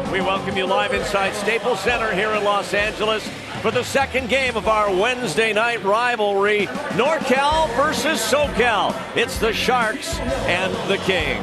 We welcome you live inside Staples Center here in Los Angeles for the second game of our Wednesday night rivalry, NorCal versus SoCal. It's the Sharks and the Kings.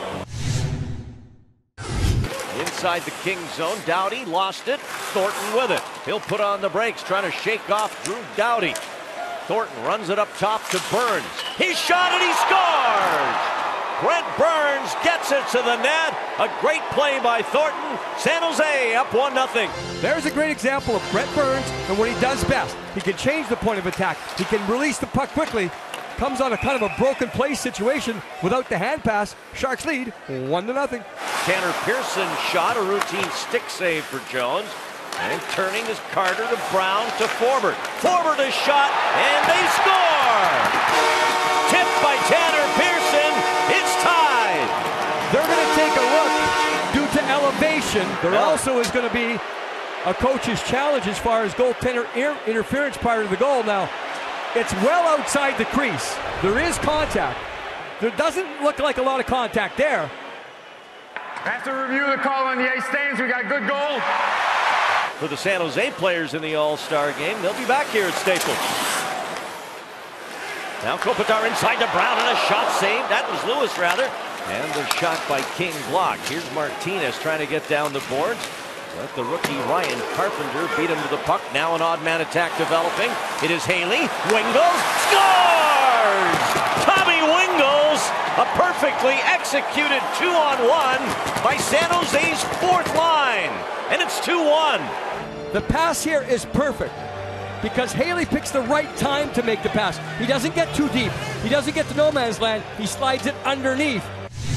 Inside the Kings zone, Doughty lost it, Thornton with it. He'll put on the brakes, trying to shake off Drew Doughty. Thornton runs it up top to Burns. He shot it, he scores! Brent Burns gets it to the net. A great play by Thornton. San Jose up 1-0. There's a great example of Brent Burns and what he does best. He can change the point of attack. He can release the puck quickly. Comes on a kind of a broken play situation without the hand pass. Sharks lead 1-0. Tanner Pearson shot, a routine stick save for Jones. And turning is Carter to Brown to Forbort. Forbort a shot, and they score! Tipped by Tanner Pearson. It's tied. They're going to take a look due to elevation. There also is going to be a coach's challenge as far as goaltender interference prior to the goal. Now, it's well outside the crease. There is contact. There doesn't look like a lot of contact there. After review the call on the ice stains, we got good goal. For the San Jose players in the All-Star game, they'll be back here at Staples. Now Kopitar inside to Brown and a shot saved. That was Lewis, rather. And the shot by King blocked. Here's Martinez trying to get down the boards. Let the rookie Ryan Carpenter beat him to the puck. Now an odd man attack developing. It is Haley. Wingles scores! Tommy Wingles, a perfectly executed 2-on-1 by San Jose's fourth line. And it's 2-1. The pass here is perfect because Haley picks the right time to make the pass. He doesn't get too deep. He doesn't get to no man's land. He slides it underneath.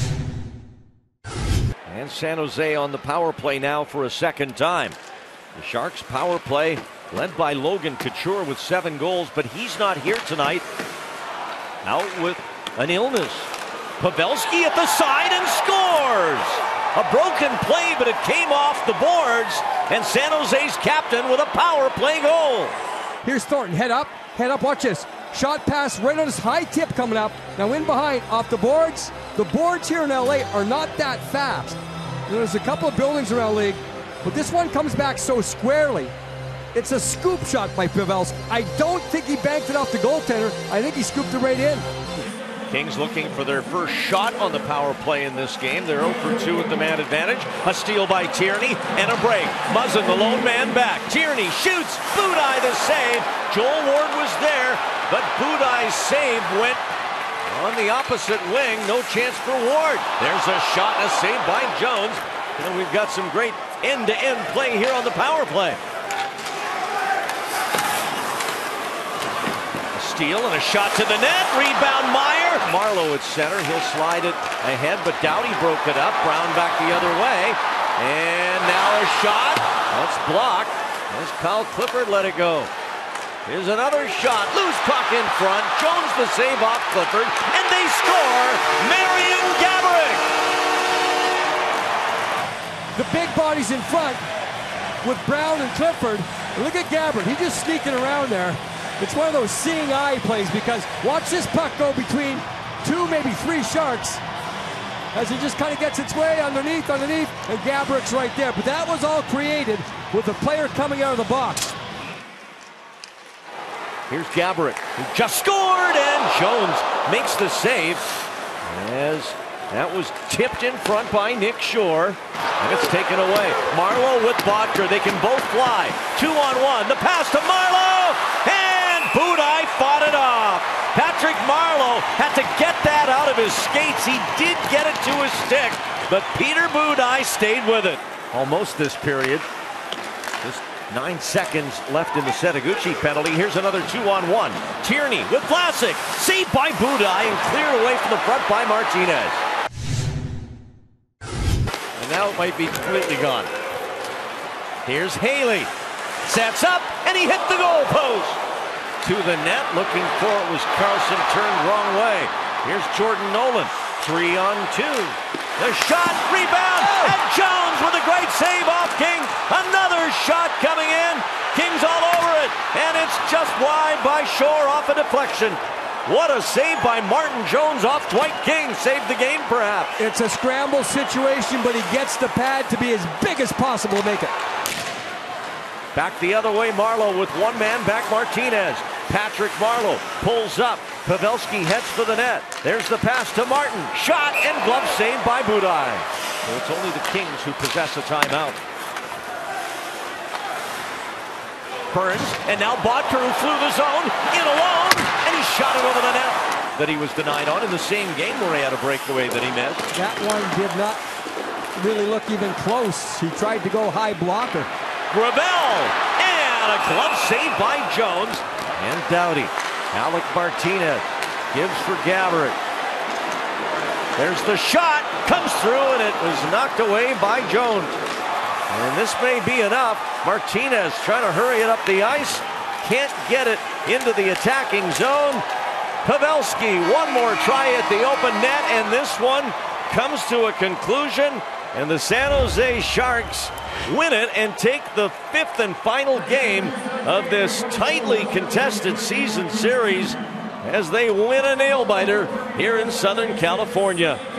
And San Jose on the power play now for a second time. The Sharks power play led by Logan Couture with 7 goals, but he's not here tonight. Out with an illness. Pavelski at the side and scores! A broken play, but it came off the boards, and San Jose's captain with a power play goal. Here's Thornton, head up, watch this. Shot pass right on his high tip coming up. Now in behind, off the boards. The boards here in LA are not that fast. There's a couple of buildings around the league, but this one comes back so squarely. It's a scoop shot by Pavelski. I don't think he banked it off the goaltender. I think he scooped it right in. Kings looking for their first shot on the power play in this game. They're 0 for 2 with the man advantage. A steal by Tierney and a break. Muzzin, the lone man back. Tierney shoots. Budaj the save. Joel Ward was there, but Budaj's save went on the opposite wing. No chance for Ward. There's a shot and a save by Jones. And we've got some great end-to-end play here on the power play. Steal and a shot to the net. Rebound Meyer. Marleau at center. He'll slide it ahead, but Doughty broke it up. Brown back the other way. And now a shot. That's blocked. As Kyle Clifford let it go. Here's another shot. Loose puck in front. Jones the save off Clifford. And they score. Marian Gaborik. The big bodies in front with Brown and Clifford. Look at Gaborik. He's just sneaking around there. It's one of those seeing eye plays because watch this puck go between 2, maybe 3 Sharks as it just kind of gets its way underneath, and Gaborik's right there. But that was all created with the player coming out of the box. Here's Gaborik, who just scored, and Jones makes the save as that was tipped in front by Nick Shore, and it's taken away. Marleau with Bottcher. They can both fly. 2-on-1. The pass to Marleau, and Budaj fought it off. Patrick Marleau had to get that out of his skates. He did get it to his stick, but Peter Budaj stayed with it. Almost this period. Just 9 seconds left in the Setoguchi penalty. Here's another 2-on-1. Tierney with Vlasic. Saved by Budaj and cleared away from the front by Martinez. And now it might be completely gone. Here's Haley. Sets up, and he hit the goal post. To the net, looking for it was Carlson, turned wrong way. Here's Jordan Nolan, 3-on-2. The shot, rebound, and Jones with a great save off King. Another shot coming in. King's all over it, and it's just wide by Shore off a deflection. What a save by Martin Jones off Dwight King. Saved the game, perhaps. It's a scramble situation, but he gets the pad to be as big as possible to make it. Back the other way, Marleau with one man back Martinez. Patrick Marleau pulls up. Pavelski heads for the net. There's the pass to Martin. Shot and glove saved by Budaj. So it's only the Kings who possess a timeout. Burns, and now Bodker, who flew the zone, in alone, and he shot it over the net. That he was denied on in the same game where he had a breakaway that he missed. That one did not really look even close. He tried to go high blocker. Gravel, and a glove save by Jones and Doughty. Alec Martinez gives for Gaborik. There's the shot, comes through, and it was knocked away by Jones. And this may be enough. Martinez trying to hurry it up the ice. Can't get it into the attacking zone. Pavelski, one more try at the open net, and this one comes to a conclusion. And the San Jose Sharks win it and take the fifth and final game of this tightly contested season series as they win a nail-biter here in Southern California.